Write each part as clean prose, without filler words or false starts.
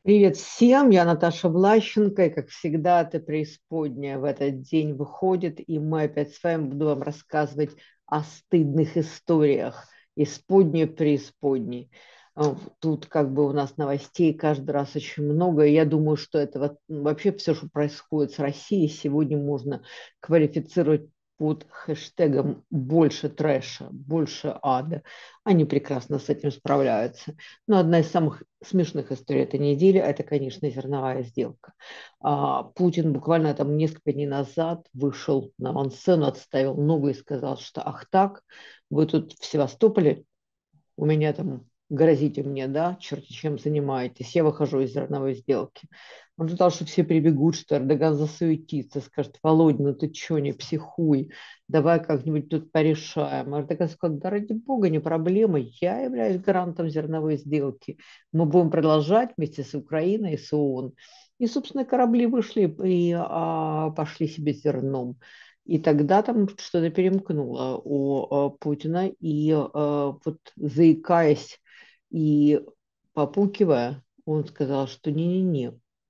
Привет всем, я Наташа Влащенко, и как всегда, это преисподняя в этот день выходит, и мы опять с вами буду вам рассказывать о стыдных историях исподней, преисподней. Тут как бы у нас новостей каждый раз очень много, и я думаю, что это вообще все, что происходит с Россией, сегодня можно квалифицировать под хэштегом «больше трэша», «больше ада». Они прекрасно с этим справляются. Но одна из самых смешных историй этой недели – это, конечно, зерновая сделка. Путин буквально там несколько дней назад вышел на авансцену, отставил ногу и сказал, что «ах так, вы тут в Севастополе у меня там грозите мне, да, черти чем занимаетесь, я выхожу из зерновой сделки». Он ждал, что все прибегут, что Эрдоган засуетится, скажет: «Володя, ну ты че, не психуй, давай как-нибудь тут порешаем». А Эрдоган сказал: «Да ради бога, не проблема, я являюсь гарантом зерновой сделки, мы будем продолжать вместе с Украиной и с ООН». И, собственно, корабли вышли и пошли себе зерном. И тогда там что-то перемкнуло у Путина, и вот заикаясь и попукивая, он сказал, что не-не-не,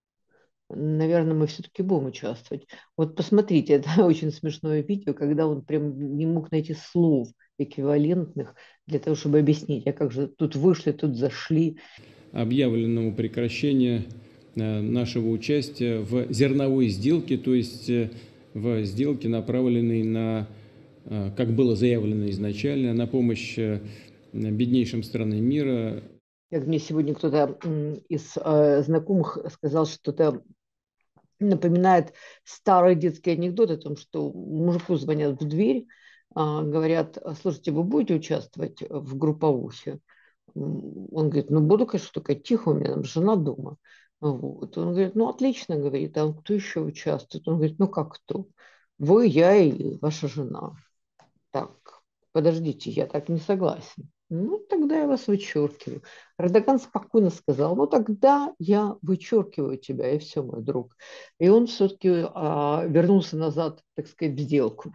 наверное, мы все-таки будем участвовать. Вот посмотрите, это очень смешное видео, когда он прям не мог найти слов эквивалентных для того, чтобы объяснить, а как же тут вышли, тут зашли. Объявленному прекращения нашего участия в зерновой сделке, то есть в сделке, направленной на, как было заявлено изначально, на помощь беднейшим странам мира. Как мне сегодня кто-то из знакомых сказал, что-то напоминает старый детский анекдот о том, что мужику звонят в дверь, говорят: «Слушайте, вы будете участвовать в групповухе?» Он говорит: «Ну, буду, конечно, только тихо, у меня там жена дома». Вот. Он говорит: «Ну, отлично», говорит, «а кто еще участвует?» Он говорит: «Ну, как кто? Вы, я и ваша жена». Так, подождите, я так не согласен. Ну, тогда я вас вычеркиваю. Эрдоган спокойно сказал: «Ну, тогда я вычеркиваю тебя, и все, мой друг». И он все-таки вернулся назад, так сказать, в сделку.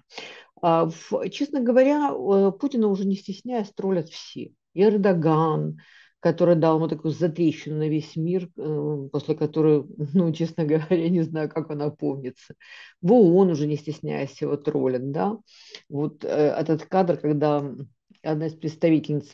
Честно говоря, Путина уже не стесняясь троллят все. И Эрдоган, который дал ему такую затрещину на весь мир, после которой, ну, честно говоря, не знаю, как он опомнится. В ООН уже не стесняясь его троллят, да. Вот этот кадр, когда одна из представительниц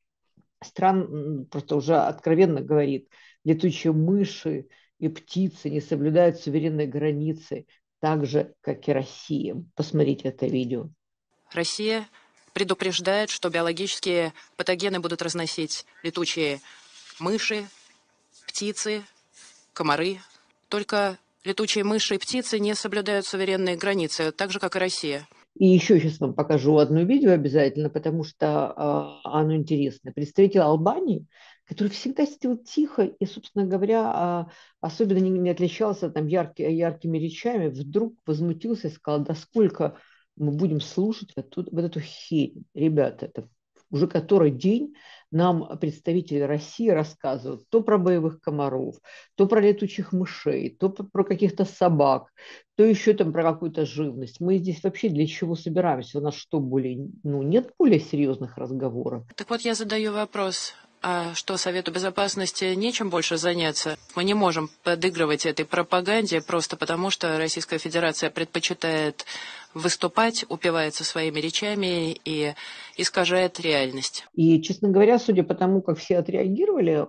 стран просто уже откровенно говорит: летучие мыши и птицы не соблюдают суверенной границы, так же, как и Россия. Посмотрите это видео. Россия предупреждает, что биологические патогены будут разносить летучие мыши, птицы, комары. Только летучие мыши и птицы не соблюдают суверенные границы, так же, как и Россия. И еще сейчас вам покажу одно видео обязательно, потому что оно интересно. Представитель Албании, который всегда сидел тихо и, собственно говоря, особенно не отличался там яркими речами, вдруг возмутился и сказал: «Да сколько мы будем слушать вот эту херень? Ребята, это уже который день нам представители России рассказывают то про боевых комаров, то про летучих мышей, то про каких-то собак, то еще там про какую-то живность. Мы здесь вообще для чего собираемся? У нас что, более, ну, нет более серьезных разговоров?» Так вот, я задаю вопрос. А что, Совету Безопасности нечем больше заняться? Мы не можем подыгрывать этой пропаганде просто потому, что Российская Федерация предпочитает выступать, упивается своими речами и искажает реальность. И, честно говоря, судя по тому, как все отреагировали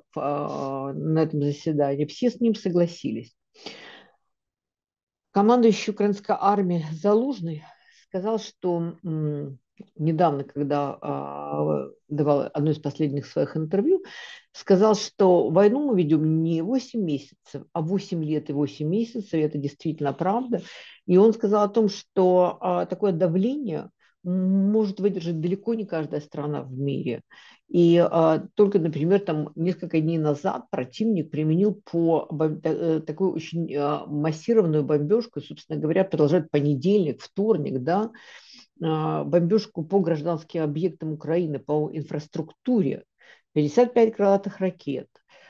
на этом заседании, все с ним согласились. Командующий украинской армией Залужный сказал, что недавно, когда давал одно из последних своих интервью, сказал, что войну мы ведем не 8 месяцев, а 8 лет и 8 месяцев, и это действительно правда. И он сказал о том, что такое давление может выдержать далеко не каждая страна в мире. И только, например, там несколько дней назад противник применил такую очень массированную бомбежку, собственно говоря, продолжает понедельник, вторник, да, бомбежку по гражданским объектам Украины, по инфраструктуре, 55 крылатых ракет,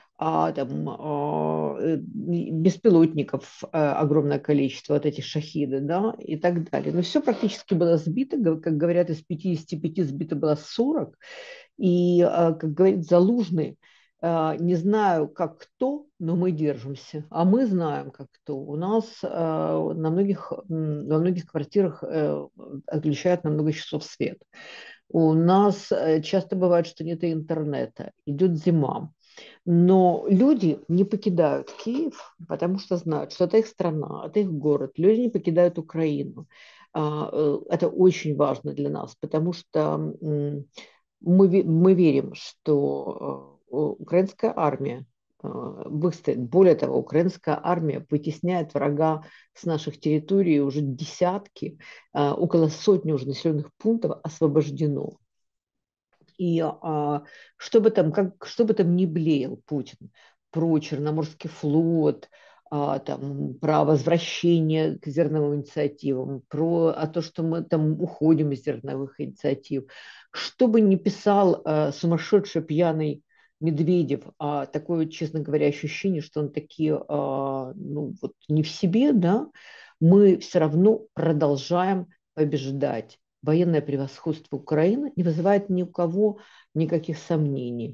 беспилотников огромное количество, вот этих шахиды, да, и так далее. Но все практически было сбито, как говорят, из 55 сбито было 40. И, как говорит Залужный, Не знаю, как кто, но мы держимся. А мы знаем, как кто. У нас во многих квартирах отключают на много часов свет. У нас часто бывает, что нет интернета. Идет зима. Но люди не покидают Киев, потому что знают, что это их страна, это их город. Люди не покидают Украину. Это очень важно для нас, потому что мы верим, что украинская армия выстоит. Более того, украинская армия вытесняет врага с наших территорий уже десятки, около сотни уже населенных пунктов освобождено. И что бы там ни блеял Путин про Черноморский флот, там, про возвращение к зерновым инициативам, то, что мы там уходим из зерновых инициатив, что бы ни писал сумасшедший пьяный Медведев, такое, честно говоря, ощущение, что он такие, ну, вот не в себе, да, мы все равно продолжаем побеждать. Военное превосходство Украины не вызывает ни у кого никаких сомнений.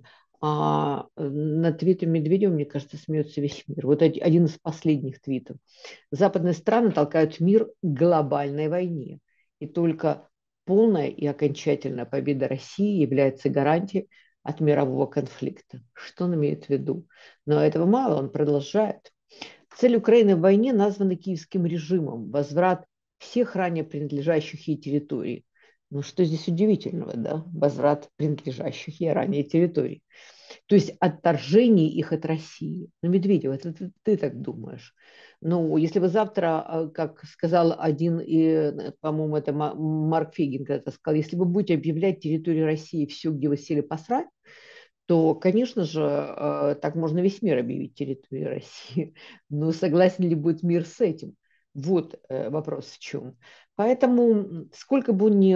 На твите Медведева, мне кажется, смеется весь мир. Вот один из последних твитов. Западные страны толкают мир к глобальной войне. И только полная и окончательная победа России является гарантией от мирового конфликта. Что он имеет в виду? Но этого мало, он продолжает. Цель Украины в войне названа киевским режимом – возврат всех ранее принадлежащих ей территорий. Ну что здесь удивительного, да? Возврат принадлежащих ей ранее территорий. То есть отторжение их от России. Ну, Медведев, это ты так думаешь. Ну, если вы завтра, как сказал один, по-моему, это Марк Фейгин когда-то сказал, если вы будете объявлять территорию России все, где вы сели посрать, то, конечно же, так можно весь мир объявить территорией России. Но согласен ли будет мир с этим? Вот вопрос в чем. Поэтому сколько бы он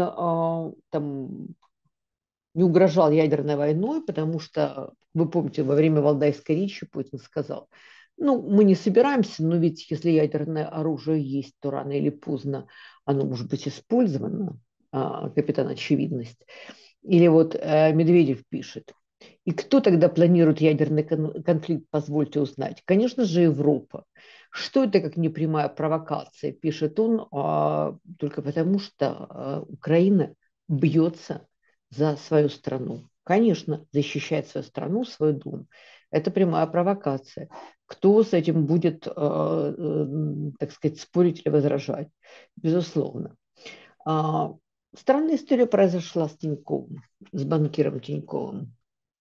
не угрожал ядерной войной, потому что, вы помните, во время Валдайской речи Путин сказал, ну, мы не собираемся, но ведь если ядерное оружие есть, то рано или поздно оно может быть использовано, капитан Очевидность. Или вот Медведев пишет, и кто тогда планирует ядерный конфликт, позвольте узнать? Конечно же, Европа. Что это как непрямая провокация, пишет он, только потому что Украина бьется за свою страну. Конечно, защищает свою страну, свой дом. Это прямая провокация. Кто с этим будет, так сказать, спорить или возражать? Безусловно. Странная история произошла с Тиньковым, с банкиром Тиньковым.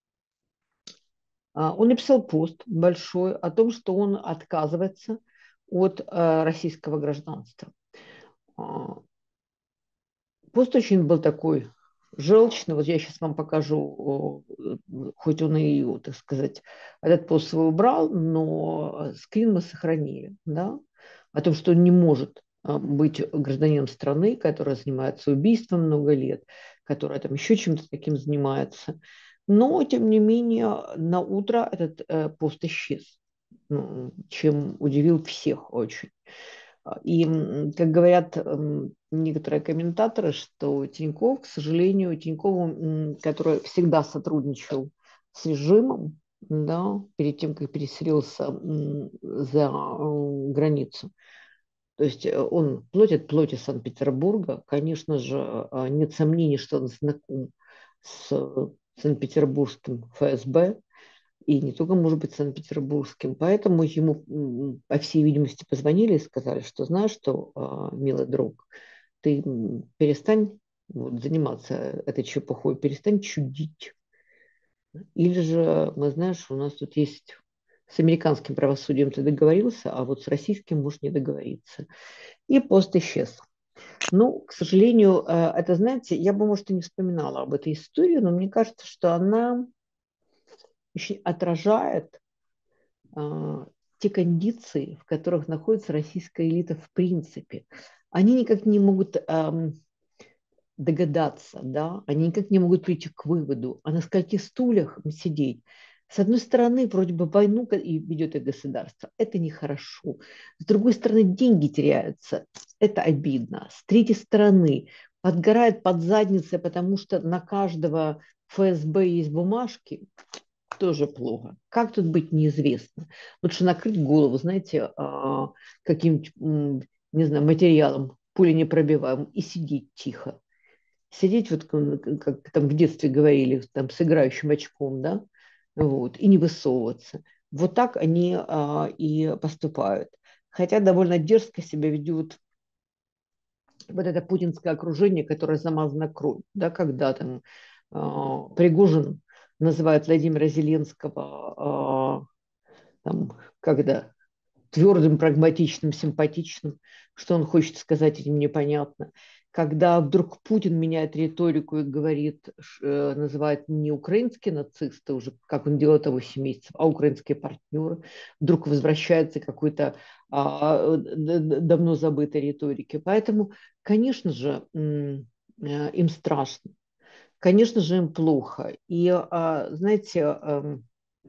Он написал пост большой о том, что он отказывается от российского гражданства. Пост очень был такой желчный. Вот я сейчас вам покажу, хоть он и, так сказать, этот пост свой убрал, но скрин мы сохранили, да, о том, что он не может быть гражданином страны, которая занимается убийством много лет, которая там еще чем-то таким занимается. Но, тем не менее, на утро этот пост исчез, чем удивил всех очень. И, как говорят некоторые комментаторы, что Тиньков, к сожалению, Тинькову, который всегда сотрудничал с режимом, да, перед тем, как переселился за границу, то есть он плоть от плоти Санкт-Петербурга, конечно же, нет сомнений, что он знаком с Санкт-Петербургским ФСБ, и не только, может быть, санкт-петербургским. Поэтому ему, по всей видимости, позвонили и сказали, что знаешь что, милый друг, ты перестань заниматься этой чепухой, перестань чудить. Или же, мы знаешь, у нас тут есть с американским правосудием ты договорился, а вот с российским можешь не договориться. И пост исчез. Ну, к сожалению, это, знаете, я бы, может, и не вспоминала об этой истории, но мне кажется, что она очень отражает те кондиции, в которых находится российская элита в принципе. Они никак не могут догадаться, да, они никак не могут прийти к выводу, а на скольких стульях сидеть. С одной стороны, вроде бы войну ведет и государство, это нехорошо. С другой стороны, деньги теряются, это обидно. С третьей стороны, подгорает под задницей, потому что на каждого ФСБ есть бумажки, тоже плохо. Как тут быть, неизвестно. Лучше накрыть голову, знаете, каким-нибудь, не знаю, материалом, пуленепробиваемым, и сидеть тихо. Сидеть, вот как там в детстве говорили, там, с играющим очком, да, вот, и не высовываться. Вот так они и поступают. Хотя довольно дерзко себя ведут вот это путинское окружение, которое замазано кровью, да, когда там Пригожин называет Владимира Зеленского там, когда твердым, прагматичным, симпатичным, что он хочет сказать этим непонятно. Когда вдруг Путин меняет риторику и говорит, называет не украинские нацисты уже, как он делал это 8 месяцев, а украинские партнеры, вдруг возвращается к какой-то давно забытой риторике. Поэтому, конечно же, им страшно, конечно же, им плохо. И, знаете,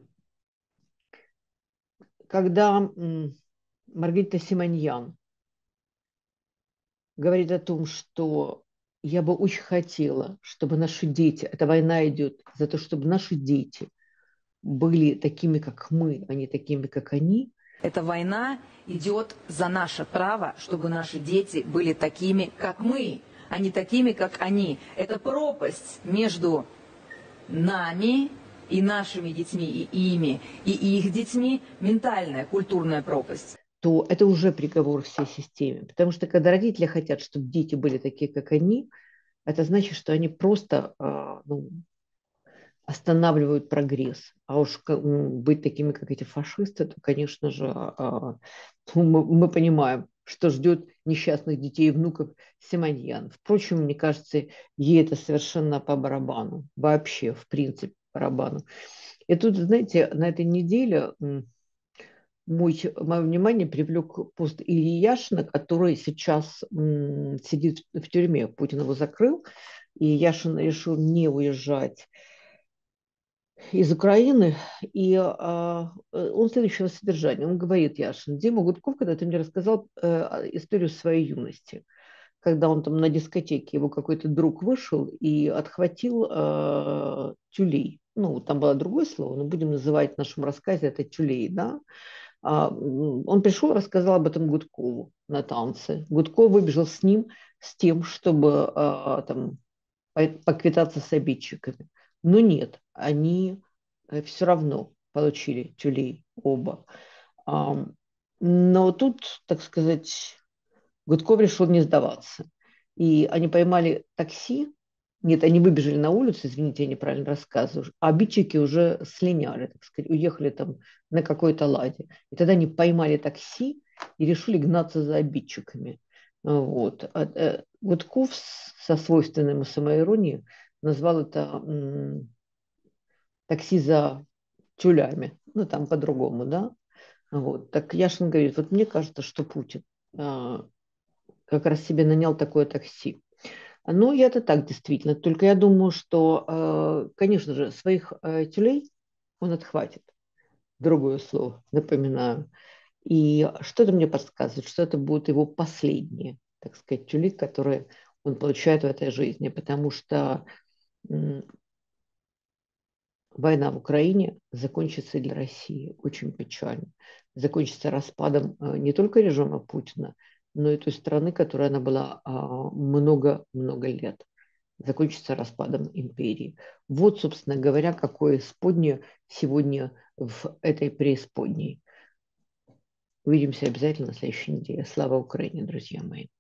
когда Маргарита Симоньян говорит о том, что я бы очень хотела, чтобы наши дети, эта война идет за то, чтобы наши дети были такими, как мы, а не такими, как они. Эта война идет за наше право, чтобы наши дети были такими, как мы, а не такими, как они. Это пропасть между нами и нашими детьми, и ими, и их детьми, ментальная, культурная пропасть. То это уже приговор всей системе. Потому что когда родители хотят, чтобы дети были такие, как они, это значит, что они просто останавливают прогресс. А уж быть такими, как эти фашисты, то, конечно же, мы понимаем, что ждет несчастных детей и внуков Симоньян. Впрочем, мне кажется, ей это совершенно по барабану. Вообще, в принципе, по барабану. И тут, знаете, на этой неделе мое внимание привлек пост Ильи Яшина, который сейчас сидит в тюрьме. Путин его закрыл, и Яшин решил не уезжать из Украины, и он следующего содержания. Он говорит, Яшин: Дима Гудков, когда ты мне рассказал историю своей юности, когда он там на дискотеке, его какой-то друг вышел и отхватил тюлей. Ну, там было другое слово, но будем называть в нашем рассказе это тюлей, да. Он пришел, рассказал об этом Гудкову на танце. Гудков выбежал с ним с тем, чтобы там поквитаться с обидчиками. Но нет, они все равно получили тюлей оба. Но тут, так сказать, Гудков решил не сдаваться. И они поймали такси. Нет, они выбежали на улицу, извините, я неправильно рассказываю, а обидчики уже слиняли, так сказать, уехали там на какой-то ладе. И тогда они поймали такси и решили гнаться за обидчиками. Вот. Гудков со свойственной ему самоиронией назвал это такси за тюлями. Ну, там по-другому, да. Вот. Так Яшин говорит, вот мне кажется, что Путин как раз себе нанял такое такси. Ну, и это так действительно. Только я думаю, что, конечно же, своих тюлей он отхватит. Другое слово, напоминаю. И что-то мне подсказывает, что это будут его последние, так сказать, тюли, которые он получает в этой жизни. Потому что война в Украине закончится для России очень печально. Закончится распадом не только режима Путина, но и той страны, которой она была много-много лет. Закончится распадом империи. Вот, собственно говоря, какое исподнее сегодня в этой преисподней. Увидимся обязательно на следующей неделе. Слава Украине, друзья мои.